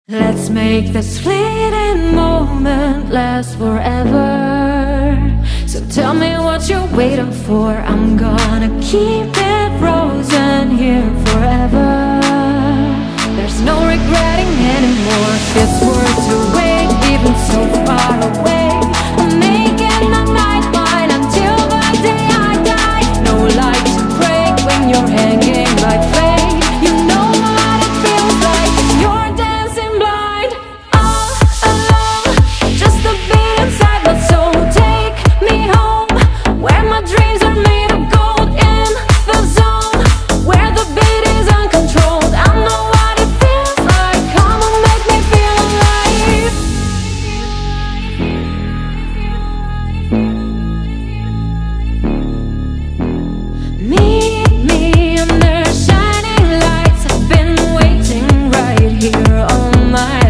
Let's make this fleeting moment last forever. So tell me what you're waiting for. I'm gonna keep it frozen here forever. There's no regretting anymore. It's worth to wait, even so far away. I'm making the night mine until the day I die. No light to break when you're hanging by flame. You know what it feels like when you're dancing blind. All alone, just a beat inside my soul. Take me home, where my dreams are made of gold. In the zone, where the beat is uncontrolled. I know what it feels like. Come on, make me feel alive. Meet me under shining lights. I've been waiting right here all night.